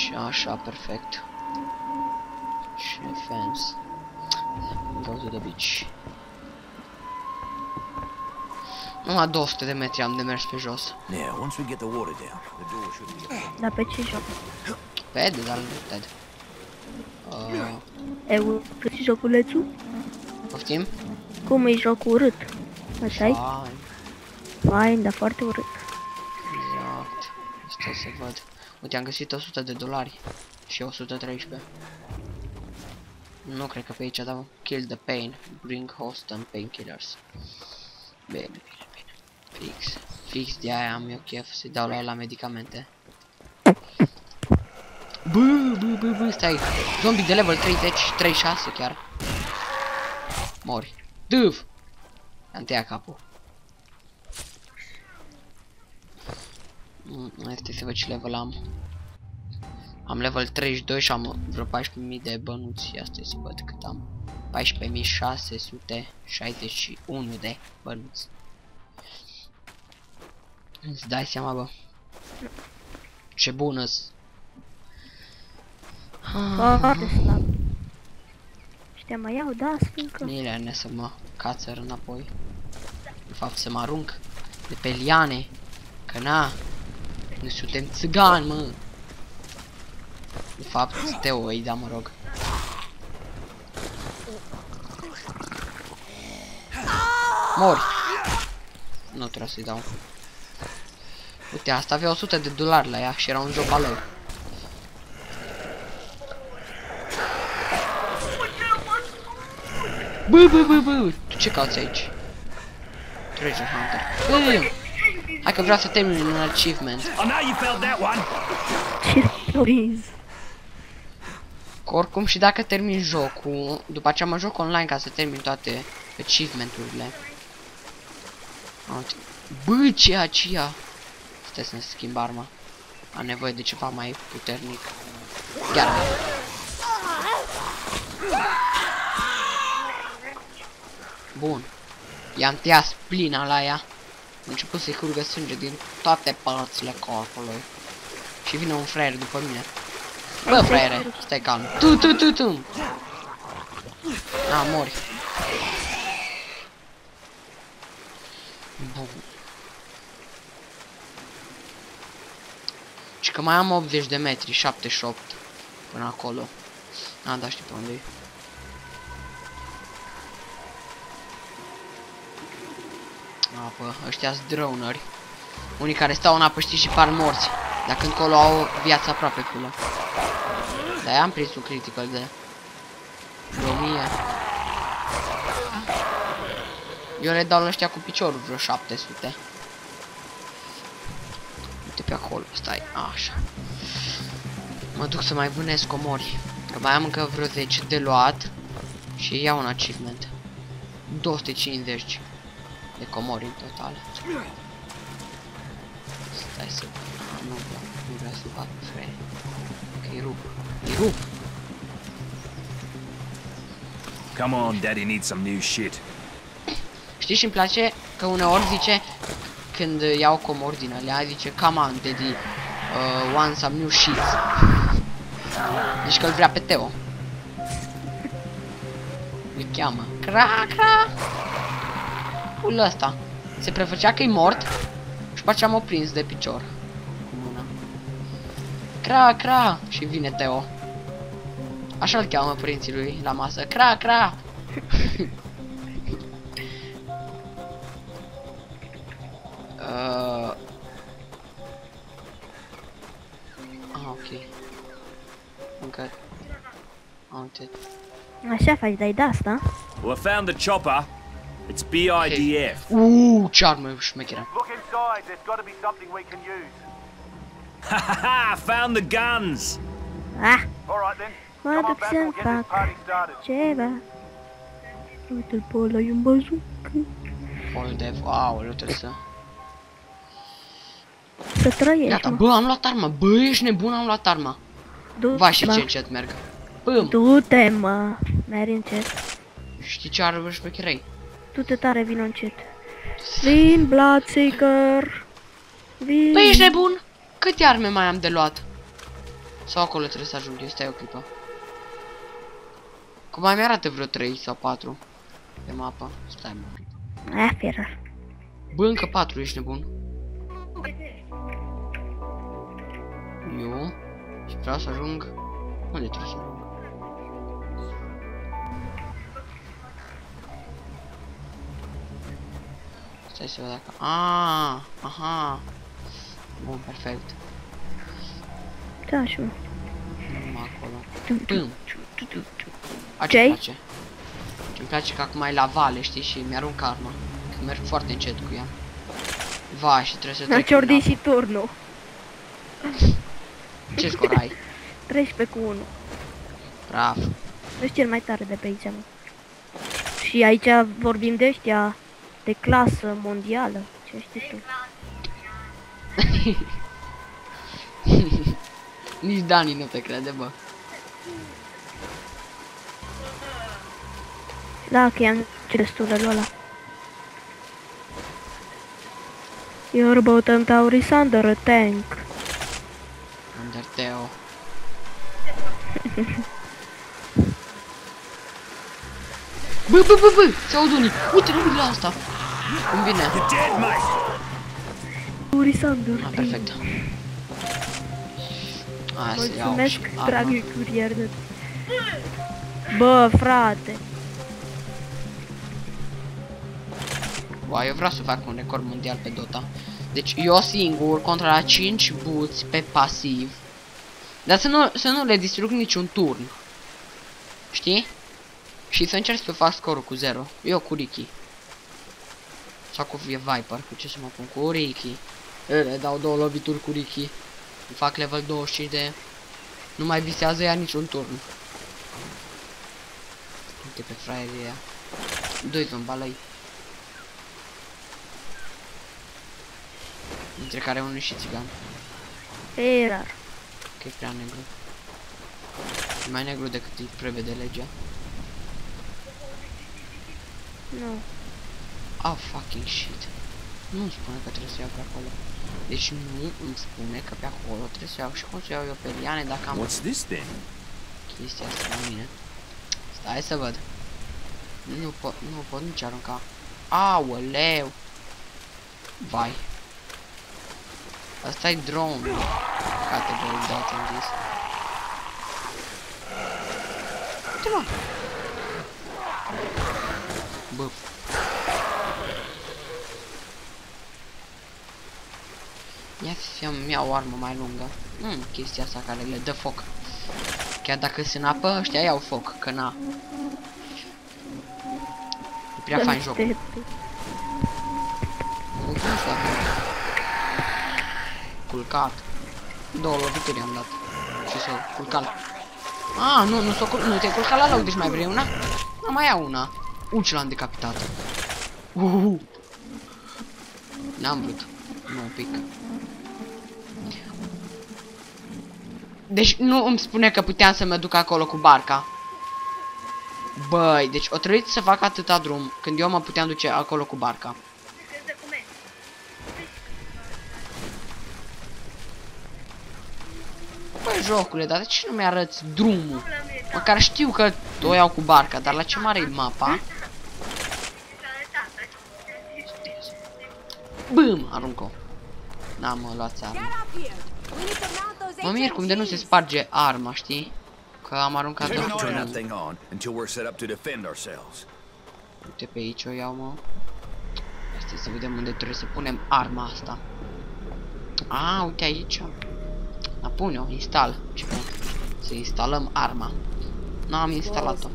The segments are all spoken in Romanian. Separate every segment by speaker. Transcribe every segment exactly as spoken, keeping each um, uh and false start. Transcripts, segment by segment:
Speaker 1: Și așa, perfect. Și fence. Go to the beach. Numai două sute de metri am de mers pe jos.
Speaker 2: Dar pe ce joc?
Speaker 1: Pe de, dar nu Ted. Uh,
Speaker 2: E urât joculețul?
Speaker 1: poftim?
Speaker 2: Cum e jocul urât? Așa-i?
Speaker 1: Fine.
Speaker 2: Fain, dar foarte urât.
Speaker 1: Exact. Stai să văd. Uite, am găsit o sută de dolari. Și o sută treisprezece. Nu cred că pe aici dau kill the pain, bring host and painkillers. Bine, bine, bine. Fix. Fix de aia am eu chef să-i dau la, la medicamente. Bă, bă, bă, bă, stai. Zombie de level treizeci, treizeci și șase chiar. Mori. Duf! Am tăiat capul. Mm, este să văd ce level am. Am level treizeci și doi și am vreo paisprezece mii de bănuți. Asta e să văd cât am. paisprezece mii șase sute șaizeci și unu de bănuți. Îți dai seama, bă? Ce bună-s.
Speaker 2: Foarte slab. Și te mai iau, da, sfâncă.
Speaker 1: Nilene să mă cațăr înapoi. De fapt să mă arunc de pe liane. Că na, nu suntem țigani, mă. De fapt, Teo îi da, mă rog. Mori. Nu trebuie să-i dau. Uite, asta avea o sută de dolari la ea și era un joc al lor. Bă, bă, bă, bă, tu ce cauți aici? Treasure Hunter. Bă, hai că vreau să termin un achievement. Că oricum și dacă termin jocul, după aceea mă joc online ca să termin toate achievement-urile. Bă, ce e aceea? Stai să-mi schimb arma. Am nevoie de ceva mai puternic. Chiar. Bun. I-am tăiat splina la ea. A început să-i curgă sânge din toate părțile corpului. Și vine un fraier după mine. Bă, fraiere, stai calm. Tu, tu, tu, tu. A, mori. Bun. Și că mai am optzeci de metri, șaptezeci și opt până acolo. A, da, știi pe unde e. Apă, ăștia-s droneri. Unii care stau în apă, știi, și par morți. Dar când colo au viața aproape culă. Dar am prins un critical de o mie. Eu le dau la ăștia cu piciorul vreo șapte sute. Uite pe acolo, stai, așa. Mă duc să mai vânesc comori. Că mai am încă vreo zece de luat. Și iau un achievement. două sute cincizeci de comori în total. Stai să... Nu vreau, nu vreau să fac free. Că îi rup, îi rup.
Speaker 3: Come on, Daddy needs some new shit.
Speaker 1: Știi, și îmi place că uneori zice, când iau comori din alea, zice, come on, Daddy, uh, want some new shit. Deci că îl vrea pe Teo. Îl cheamă. Cra, cra. Pul ăsta. Se prefăcea că e mort și pe aceea m-a prins de picior. Cu mâna. Cra, cra. Și vine Teo. Așa îl cheamă părinții lui la masă. Cra, cra. uh... Ah, ok. Încă... Am uitat.
Speaker 2: Așa faci, dai de asta?
Speaker 3: Well, I found the chopper. It's B I D F.
Speaker 1: Uuu, ce armă șmecheră.
Speaker 4: Look inside, there's got to be something we can use.
Speaker 3: Ha ha ha! Found the guns.
Speaker 2: Ah,
Speaker 4: All right then.
Speaker 2: mă
Speaker 4: Come on
Speaker 2: duc
Speaker 4: back,
Speaker 2: să-mi
Speaker 4: we'll get this
Speaker 2: fac
Speaker 4: party started.
Speaker 2: ceva. Uite-l pe ăla, e un bazucă.
Speaker 1: Pol de... Aoleu, trebuie să...
Speaker 2: Să trăiești,
Speaker 1: Gata,
Speaker 2: mă.
Speaker 1: bă, am luat arma. Bă, ești nebun, am luat arma. Va, și ce încet merg. Pâm.
Speaker 2: Du-te, mă. Mergi încet.
Speaker 1: Știi ce armă șmecherei?
Speaker 2: Du-te tare, vino încet. Vin, Bloodseeker. Vin.
Speaker 1: Băi, ești nebun? Câte arme mai am de luat? Sau acolo trebuie să ajung eu, stai o clipă. Cum mai mi-arată vreo trei sau patru pe mapă. Stai, mă.
Speaker 2: Aia fieră.
Speaker 1: Bă, încă patru, ești nebun. Eu și vreau să ajung. Unde trebuie să ajung? Stai să văd dacă... Aaaa, aha. Bun, perfect.
Speaker 2: Da, și mă.
Speaker 1: Numai acolo. Pum. A,
Speaker 2: Ce-ai?
Speaker 1: ce-mi place? Ce-mi place că acum e la vale, știi, și mi-arunc arma. Că merg foarte încet cu ea. Va, și trebuie să
Speaker 2: N-a
Speaker 1: trec
Speaker 2: ciordi
Speaker 1: prin
Speaker 2: și turnul.
Speaker 1: apă. Ce scor ai?
Speaker 2: treisprezece cu unu.
Speaker 1: Bravo.
Speaker 2: Ești cel mai tare de pe aici, mă. Și aici vorbim de ăștia de clasă mondială. Ce știi tu?
Speaker 1: Nici Dani nu te crede, bă.
Speaker 2: Da, că i-am destul de ăla. You're about and Tauris under a tank.
Speaker 1: Under Teo. Bă, bă, bă, bă, se aud unii. Uite, nu la asta. Cum vine?
Speaker 3: You're dead, mate.
Speaker 2: Tauris under
Speaker 1: Ah,
Speaker 2: tank.
Speaker 1: perfect. Hai să iau
Speaker 2: Mulțumesc,
Speaker 1: și arma.
Speaker 2: dragă curier de... Bă, frate.
Speaker 1: Wow, eu vreau să fac un record mondial pe Dota. Deci eu singur contra la cinci buți pe pasiv. Dar să nu, să nu le distrug niciun turn. Știi? Și să încerc să fac scorul cu zero. Eu cu Ricky. Sau cu Viper, cu ce să mă pun? Cu Ricky. Le dau două lovituri cu Ricky. Îmi fac level douăzeci și cinci de... Nu mai visează ea niciun turn. Uite pe fraierii ăia. Doi zombalăi. Dintre care unul și țigan.
Speaker 2: E rar.
Speaker 1: Că e prea negru. E mai negru decât îi prevede legea.
Speaker 2: Nu.
Speaker 1: Oh, fucking shit. Nu îmi spune că trebuie să iau pe acolo. Deci nu îmi spune că pe acolo trebuie să iau. Și cum să iau eu pe liane dacă am
Speaker 3: What's this then?
Speaker 1: chestia asta la mine? Stai să văd. Nu pot, nu pot nici arunca. Aoleu. Vai. Asta e drone. Category dat în dis. Uite mă. Bă. Ia să-mi iau o armă mai lungă. Hmm, chestia asta care le dă foc. Chiar dacă sunt în apă, ăștia iau foc, că na. E prea fain jocul. Nu știu dacă... Culcat. Două lovituri am dat. Și s-o culcat. Ah, nu, nu s-o culcat, nu te-ai culcat la loc, deci mai vrei una? Nu, mai iau una. Uci l-am decapitat. Uhuhu. N-am vrut. Nu, un pic. Deci nu îmi spune că puteam să mă duc acolo cu barca. Băi, deci o trebuit să fac atâta drum când eu mă puteam duce acolo cu barca. Băi, jocule, dar de ce nu mi-arăți drumul? Măcar știu că o iau cu barca, dar la ce mare e mapa? Bum, arunc-o. N-am uh, luat arma. Mă mir cum de nu se sparge arma, știi? Că am aruncat
Speaker 3: Turn
Speaker 1: tot.
Speaker 3: that thing on until we're set up to defend ourselves.
Speaker 1: Uite pe aici o iau, mă. Asta să vedem unde trebuie să punem arma asta. A, uite aici. Da, pune-o, instal. Ce bun. Să instalăm arma. N-am instalat-o.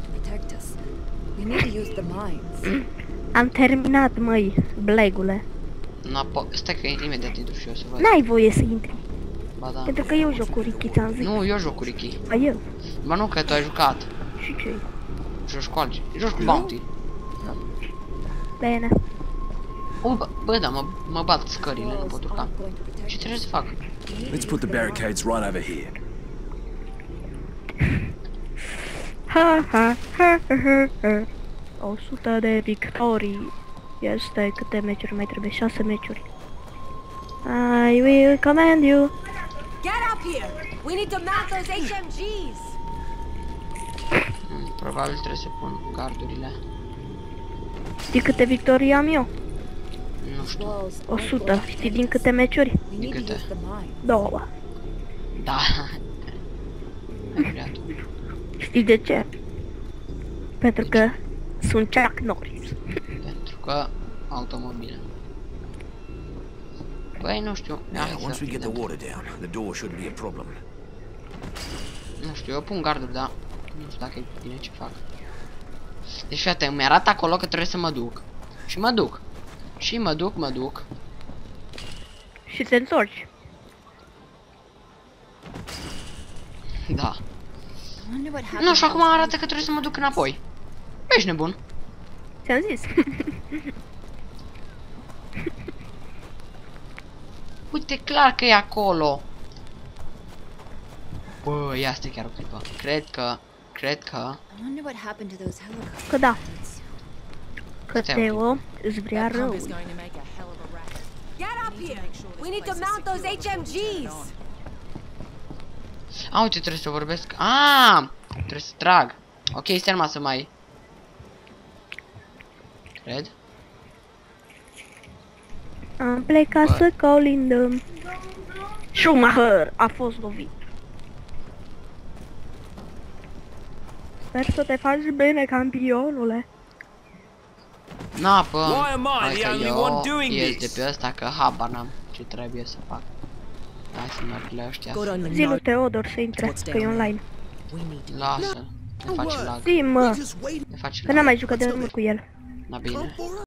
Speaker 2: Am terminat, măi, blegule.
Speaker 1: Stai că imediat intru și eu să văd.
Speaker 2: N-ai voie să intri.
Speaker 1: Ba da.
Speaker 2: Pentru că eu joc cu Ricky, ți-am zis.
Speaker 1: Nu, eu joc cu Ricky.
Speaker 2: Ba eu.
Speaker 1: Ba nu, că tu ai jucat.
Speaker 2: Și ce?
Speaker 1: Joci cu alții. Joci cu Bounty.
Speaker 2: Bine.
Speaker 1: O, bă, bă, da, mă, mă bat scările, nu pot urca. Ce trebuie să fac?
Speaker 3: Let's put the barricades right over here.
Speaker 2: Ha, ha, ha, ha, ha. o sută de victorii. Este câte meciuri mai trebuie? șase meciuri. I will command you.
Speaker 5: Get up here! We need to mount those H M Gs!
Speaker 1: Mm, probabil trebuie să pun gardurile.
Speaker 2: Știi câte victorii am eu?
Speaker 1: Nu știu.
Speaker 2: o sută. Știi din câte meciuri?
Speaker 1: Din câte?
Speaker 2: Două.
Speaker 1: Da. Ai vrea tu.
Speaker 2: Știi de ce? Pentru că sunt Chuck Norris.
Speaker 1: Pentru că automobile. Băi, nu știu.
Speaker 6: Now,
Speaker 1: Hai să
Speaker 6: once we get the
Speaker 1: prindem.
Speaker 6: water down, the door shouldn't be a problem.
Speaker 1: Nu știu, eu pun garduri, dar nu știu dacă e bine ce fac. Deci fii atent, mi-arată acolo că trebuie să mă duc. Și mă duc. Și mă duc, mă duc.
Speaker 2: Și te întorci.
Speaker 1: Da. Nu, și acum arată că trebuie să mă duc înapoi. Bă, ești nebun.
Speaker 2: Ți-am zis.
Speaker 1: Uite clar că e acolo. Bă, ia stai chiar o clipă. Cred că, cred că...
Speaker 2: Că da. Că
Speaker 1: Stai,
Speaker 2: Teo îți vrea rău.
Speaker 5: Get up here! We need to mount those H M Gs!
Speaker 1: A, uite, trebuie să vorbesc. Ah, trebuie să trag. Ok, stai numai să mai... Cred.
Speaker 2: Am plecat
Speaker 1: Bă.
Speaker 2: să colindăm. Schumacher a fost lovit. Sper să te faci bine, campionule.
Speaker 1: Na, pă.
Speaker 3: Why am I
Speaker 1: Hai
Speaker 3: the
Speaker 1: că
Speaker 3: only
Speaker 1: eu
Speaker 3: one doing
Speaker 1: ies
Speaker 3: this?
Speaker 1: de pe ăsta că habar n-am ce trebuie să fac. Hai să merg la ăștia.
Speaker 2: Zi lui Teodor să intre, că e online.
Speaker 1: Lasă. Ne face lag.
Speaker 2: Zi, mă,
Speaker 6: Just wait.
Speaker 1: Ne face
Speaker 2: că n-am
Speaker 1: lag.
Speaker 2: mai jucat de mult cu el.
Speaker 1: Na bine.